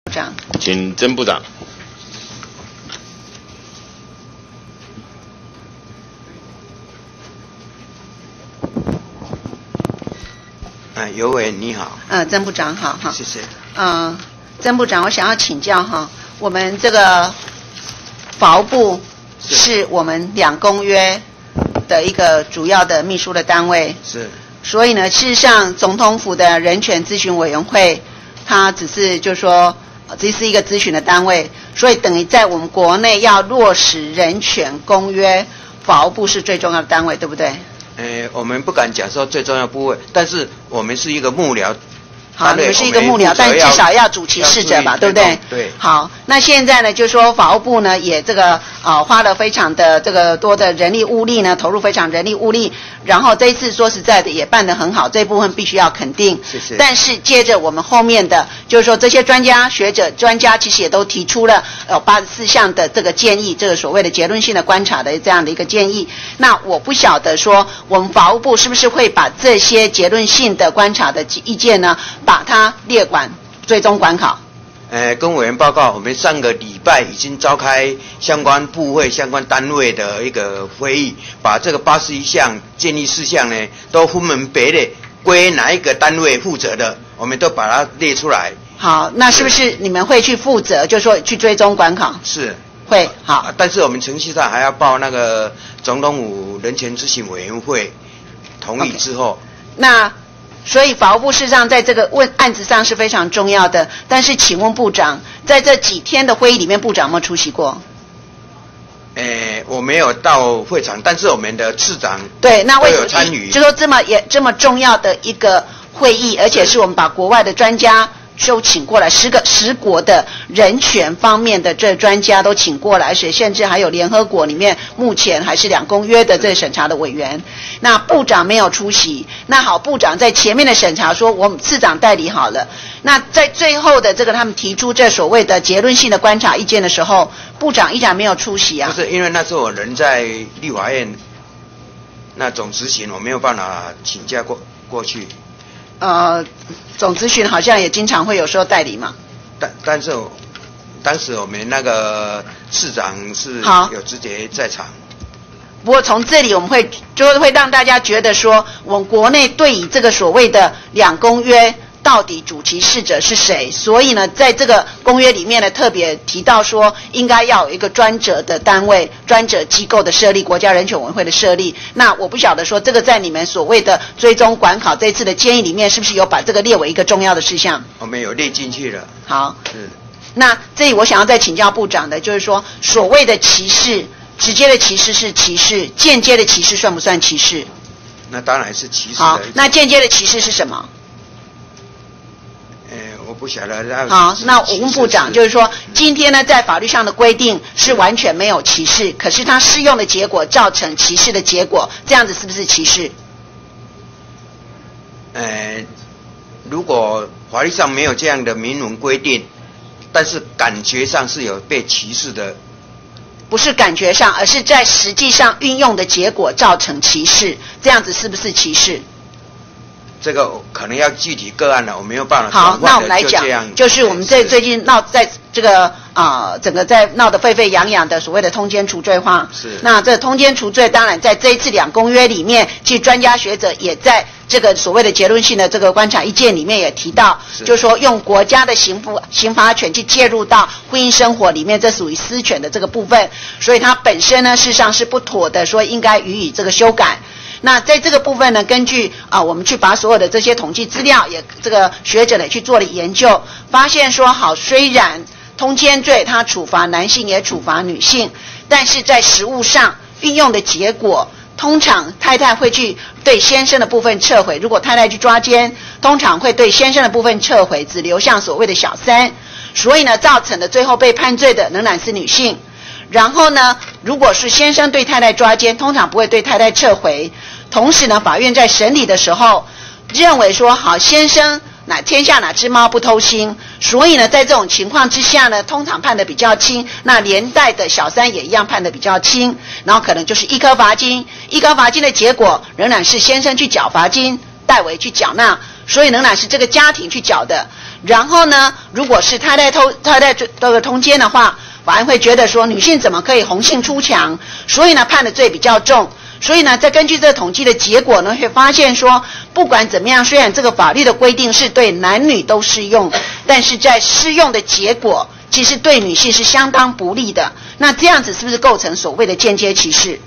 部长， 请曾部长。 尤委你好。 曾部长好哈。 谢谢。 曾部长，我想要请教哈，我们这个法务部是我们2公约的一个主要的秘书的单位。 是。 所以呢，事实上，总统府的人权咨询委员会，它只是就是说，这是一个咨询的单位，所以等于在我们国内要落实人权公约，法务部是最重要的单位，对不对？ 我们不敢讲说最重要部位，但是我们是一个幕僚。 好，你们是一个幕僚，但至少要主其事者吧，对不对？ 对。 好，那现在呢，就是说法务部呢也这个花了非常的这个多的人力物力呢，投入非常人力物力，然后这一次说实在的也办得很好，这一部分必须要肯定。 谢谢。 但是接着我们后面的就是说这些专家学者专家其实也都提出了84项的这个建议，这个所谓的结论性的观察的这样的一个建议。那我不晓得说我们法务部是不是会把这些结论性的观察的意见呢，把它列管追踪管考。 好，那是不是你们会去负责，就是说去追踪管考？ 是。 会。好。 但是我们程序上还要报那个总统府人权咨询委员会同意之后。 那所以法务部事实上在这个案子上是非常重要的，但是请问部长，在这几天的会议里面，部长有没有出席过？ 我没有到会场，但是我们的次长对，那为什么有参与？ 就说这么重要的一个会议，而且是我们把国外的专家都请过来，10国的人权方面的这专家都请过来，而且甚至还有联合国里面目前还是2公约的这审查的委员。那部长没有出席，那好，部长在前面的审查说我们次长代理好了。那在最后的这个他们提出这所谓的结论性的观察意见的时候，部长依然没有出席啊。 不是，因为那时候我人在立法院那总执行，我没有办法请假过去。 总咨询好像也经常会有时候代理嘛。 但是当时我们那个市长是有直接在场。 不过从这里我们会让大家觉得说，我们国内对于这个所谓的2公约到底主其事者是谁，所以呢，在这个公约里面呢，特别提到说，应该要有一个专责的单位、专责机构的设立，国家人权委员会的设立。那我不晓得说，这个在你们所谓的追踪管考这次的建议里面，是不是有把这个列为一个重要的事项？ 我们有列进去了。 好，是。那这里我想要再请教部长的，就是说，所谓的歧视，直接的歧视是歧视，间接的歧视算不算歧视？ 那当然是歧视的。 好，那间接的歧视是什么？ 我不晓得。 好，那我问部长，就是说，今天呢，在法律上的规定是完全没有歧视，可是它适用的结果造成歧视的结果，这样子是不是歧视？ 如果法律上没有这样的明文规定，但是感觉上是有被歧视的。 不是感觉上，而是在实际上运用的结果造成歧视，这样子是不是歧视？ 这个可能要具体个案了，我没有办法。 好，那我们来讲，就是我们最近闹在这个整个在闹得沸沸扬扬的所谓的通奸除罪化。 是。那这通奸除罪，当然在这一次2公约里面，其实专家学者也在这个所谓的结论性的这个观察意见里面也提到，就是说用国家的刑罚权去介入到婚姻生活里面，这属于私权的这个部分，所以它本身呢事实上是不妥的，说应该予以这个修改。那在这个部分呢，根据我们去把所有的这些统计资料，也这个学者呢去做了研究，发现说好，虽然通奸罪它处罚男性也处罚女性，但是在实务上运用的结果，通常太太会去对先生的部分撤回，如果太太去抓奸，通常会对先生的部分撤回，只留下所谓的小三，所以呢，造成的最后被判罪的仍然是女性。然后呢，如果是先生对太太抓奸，通常不会对太太撤回。同时呢，法院在审理的时候认为说，好，先生天下哪只猫不偷腥，所以呢，在这种情况之下呢，通常判的比较轻，那连带的小三也一样判的比较轻，然后可能就是1颗罚金，1颗罚金的结果仍然是先生去缴罚金，代为去缴纳，所以仍然是这个家庭去缴的。 然后呢，如果是太太这个通奸的话，法院会觉得说女性怎么可以红杏出墙，所以呢判的罪比较重。所以呢，再根据这个统计的结果呢，会发现说，不管怎么样，虽然这个法律的规定是对男女都适用，但是在适用的结果，其实对女性是相当不利的。那这样子是不是构成所谓的间接歧视？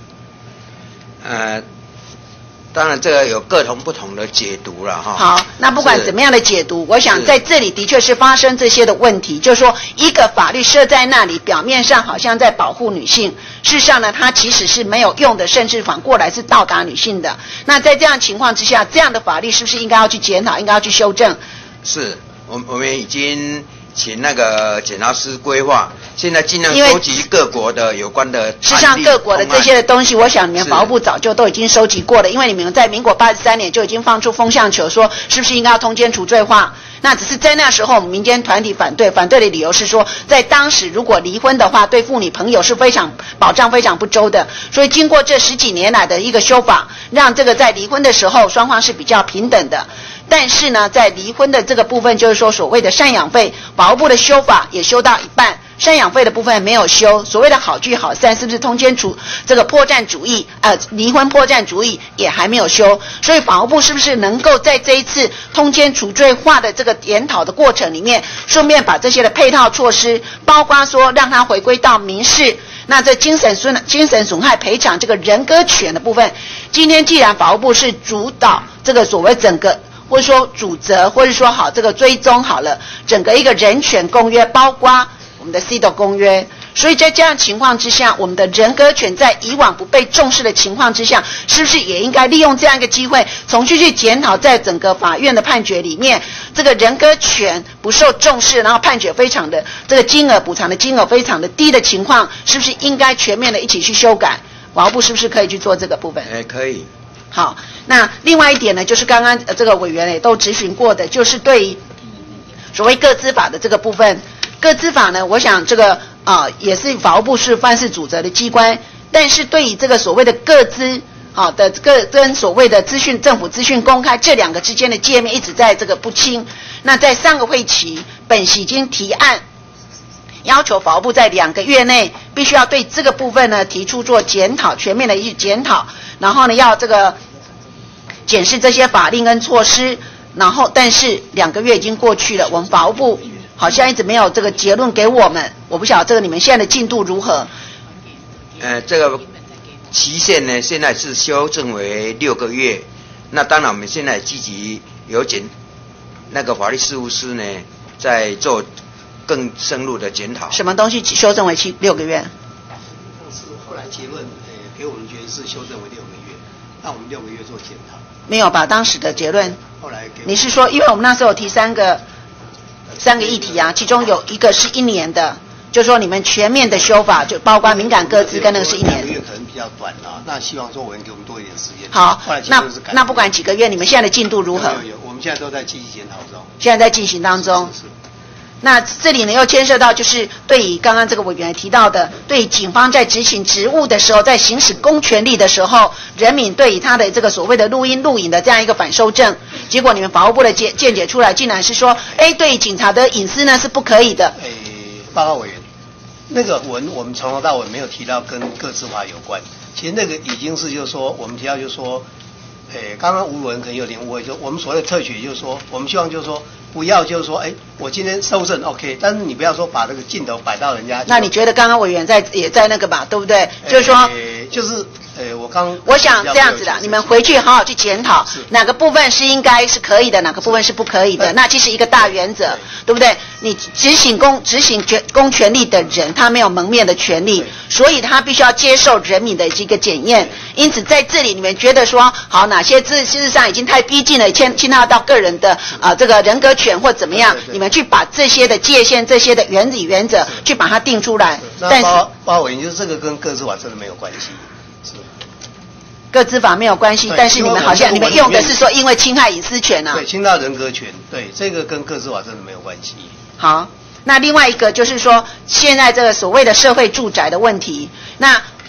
当然这个有各种不同的解读了哈。 好，那不管怎么样的解读，我想在这里的确是发生这些的问题，就是说一个法律设在那里，表面上好像在保护女性，事实上呢，它其实是没有用的，甚至反过来是倒打女性的。那在这样情况之下，这样的法律是不是应该要去检讨，应该要去修正？ 是，我们已经请那个检察师规划，现在尽量收集各国的有关的。 事实上，各国的这些的东西，我想你们法务部早就都已经收集过了，因为你们在民国83年就已经放出风向球，说是不是应该要通奸除罪化。那只是在那时候，我们民间团体反对的理由是说，在当时如果离婚的话，对妇女朋友是非常保障非常不周的。所以经过这10几年来的一个修法，让这个在离婚的时候双方是比较平等的。但是呢，在离婚的这个部分，就是说所谓的赡养费，法务部的修法也修到一半，赡养费的部分没有修，所谓的好聚好散，是不是通奸这个破绽主义离婚破绽主义也还没有修。所以法务部是不是能够在这一次通奸除罪化的这个研讨的过程里面，顺便把这些的配套措施，包括说让它回归到民事，那这精神损害赔偿这个人格权的部分，今天既然法务部是主导这个所谓整个，或者说主责，或者说好这个追踪好了整个一个人权公约，包括我们的 CEDAW 公约。所以在这样情况之下，我们的人格权在以往不被重视的情况之下，是不是也应该利用这样一个机会，重新去检讨在整个法院的判决里面，这个人格权不受重视，然后判决非常的这个金额补偿的金额非常的低的情况，是不是应该全面的一起去修改？法务部是不是可以去做这个部分？ 可以。 好，那另外一点呢，就是刚刚这个委员也都质询过的，就是对于所谓个资法的这个部分，个资法呢，我想这个也是法务部是犯事主责的机关，但是对于这个所谓的个资的跟所谓的政府资讯公开这两个之间的界面一直在这个不清。那在上个会期，本席已经提案要求法务部在2个月内必须要对这个部分呢提出做检讨，全面的一检讨，然后呢要这个检视这些法令跟措施，然后但是2个月已经过去了，我们法务部好像一直没有这个结论给我们，我不晓得这个你们现在的进度如何？ 这个期限呢，现在是修正为6个月。那当然，我们现在积极有那个法律事务司呢，在做更深入的检讨。 什么东西修正为6个月？ 是后来结论给我们决议是修正为6个月，让我们6个月做检讨。 没有吧？当时的结论？ 后来你是说，因为我们那时候有提3个议题啊，其中有一个是1年的，就说你们全面的修法，就包括敏感个资跟那个是1年。2 个月可能比较短啊，那希望说委员给我们多一点时间。 好，那不管几个月，你们现在的进度如何？ 有，我们现在都在积极检讨中。 现在在进行当中。是。那这里呢又牵涉到就是对于刚刚这个委员提到的，对于警方在执行职务的时候，在行使公权力的时候，人民对于他的这个所谓的录音录影的这样一个反收证，结果你们法务部的见解出来，竟然是说，对于警察的隐私呢是不可以的。 报告委员，那个我们从头到尾没有提到跟个资法有关，其实那个已经是就是说我们提到就是说，刚刚吴委员可能有点误会，就我们所谓的特许就是说，我们希望就是说。不要就是说，我今天收证 OK， 但是你不要说把这个镜头摆到人家。 那你觉得刚刚委员也在那个吧，对不对？就是说， 我想这样子的，你们回去好好去检讨，哪个部分是应该是可以的，哪个部分是不可以的。那其实一个大原则，对不对？你执行公权力的人，他没有蒙面的权利，所以他必须要接受人民的一个检验。因此在这里，你们觉得说，好，哪些事实上已经太逼近了，侵害到个人的这个人格权或怎么样，你们去把这些的界限、这些的原理原则去把它定出来。但是， 包委员就是这个跟个资法真的没有关系。 个资法没有关系，但是你们好像你们用的是说因为侵害隐私权啊。 对，侵害人格权，对，这个跟个资法真的没有关系。 好，那另外一个就是说，现在这个所谓的社会住宅的问题，那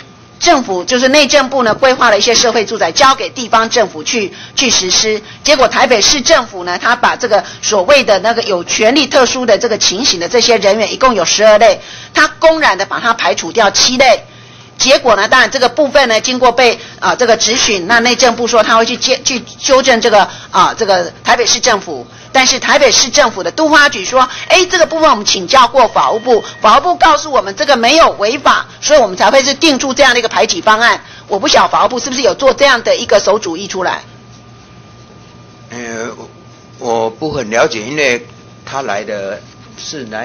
政府就是内政部呢规划了一些社会住宅交给地方政府去实施，结果台北市政府呢，他把这个所谓的那个有权利特殊的这个情形的这些人员，一共有12类，他公然的把它排除掉7类。结果呢，当然这个部分呢，经过被这个质询，那内政部说他会去纠正这个这个台北市政府，但是台北市政府的都发局说，这个部分我们请教过法务部，法务部告诉我们这个没有违法，所以我们才会是定出这样的一个排挤方案。我不晓得法务部是不是有做这样的一个馊主意出来？ 我不很了解，因为他来的是哪？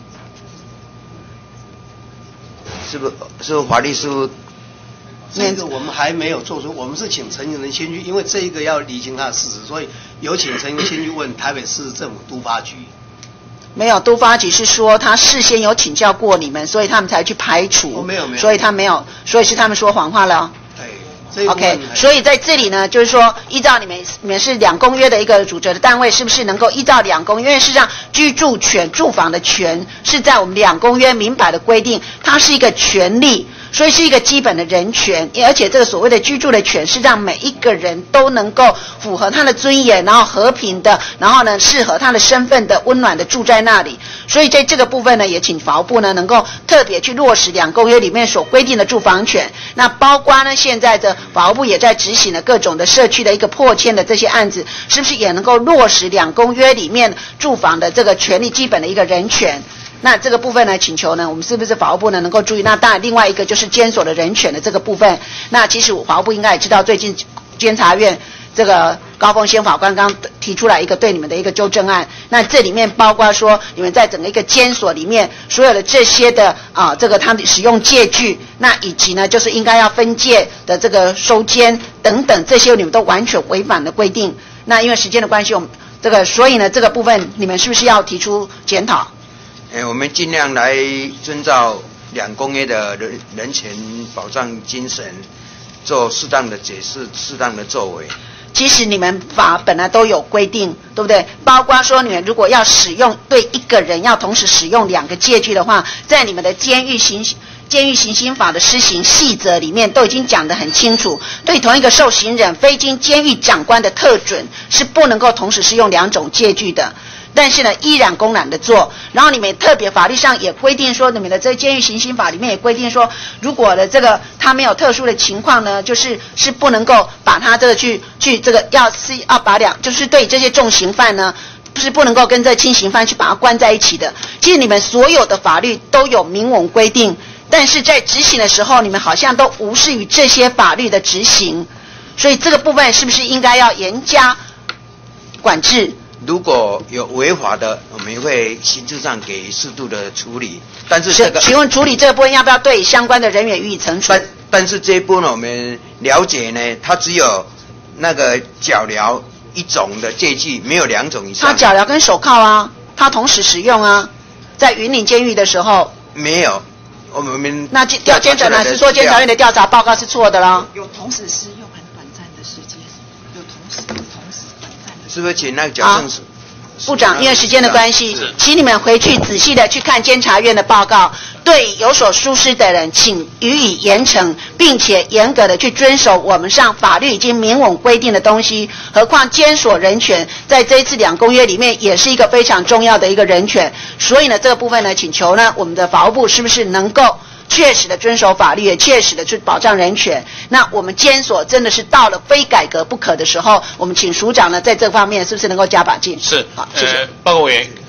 是不是法律事务？ 这个我们还没有做出，我们是请陈人先去，因为这一个要厘清他的事实，所以有请陈人先去问台北市政府都发局。 没有，都发局是说他事先有请教过你们，所以他们才去排除。 没有， 所以他没有，所以是他们说谎话了。OK， 所以在这里呢，就是说，依照你们是2公约的一个主责的单位，是不是能够依照2公约？因为事实上，居住权、住房的权是在我们2公约明白的规定，它是一个权利，所以是一个基本的人权。而且这个所谓的居住的权，是让每一个人都能够符合他的尊严，然后和平的，然后呢适合他的身份的、温暖的住在那里。所以在这个部分呢，也请法务部呢能够特别去落实2公约里面所规定的住房权。那包括呢现在的法务部也在执行了各种的社区的一个迫迁的这些案子，是不是也能够落实2公约里面住房的这个权利基本的一个人权？那这个部分呢，请求呢，我们是不是法务部呢能够注意？那当然，另外一个就是监所的人权的这个部分。那其实法务部应该也知道，最近监察院这个高凤仙法官刚提出来一个对你们的一个纠正案，那这里面包括说你们在整个一个监所里面所有的这些的这个他们使用戒具，那以及呢就是应该要分界的这个收监等等，这些你们都完全违反了规定。那因为时间的关系，我们所以呢这个部分你们是不是要提出检讨？ 我们尽量来遵照2公约的人权保障精神，做适当的解释、适当的作为。 其实你们法本来都有规定，对不对？包括说你们如果要使用对一个人要同时使用2个戒具的话，在你们的监狱行刑法的施行细则里面都已经讲得很清楚，对同一个受刑人非经监狱长官的特准是不能够同时使用2种戒具的。但是呢，依然公然的做，然后你们特别法律上也规定说，你们的这监狱行刑法里面也规定说，如果的这个他没有特殊的情况呢，是不能够把他这个去这个要把就是对这些重刑犯呢，是不能够跟这轻刑犯去把他关在一起的。其实你们所有的法律都有明文规定，但是在执行的时候，你们好像都无视于这些法律的执行，所以这个部分是不是应该要严加管制？ 如果有违法的，我们会刑事上给适度的处理。但是这个， 请问处理这个部分要不要对相关的人员予以惩处？ 但是这一部分我们了解呢，它只有那个脚镣1种的戒具，没有2种以上。 他脚镣跟手铐啊，他同时使用啊，在云林监狱的时候没有。我们那调监察呢是说监察院的调查报告是错的啦。 有同时施用很短暂的时间，有同时短暂的。 是不是请那个矫正部长，因为时间的关系，请你们回去仔细的去看监察院的报告，对有所疏失的人，请予以严惩，并且严格的去遵守我们上法律已经明文规定的东西。何况监所人权在这一次2公约里面也是一个非常重要的一个人权，所以呢这个部分呢，请求呢我们的法务部是不是能够确实的遵守法律，也确实的去保障人权。那我们监所真的是到了非改革不可的时候，我们请署长呢在这方面是不是能够加把劲？ 是， 好，谢谢。 报告委员。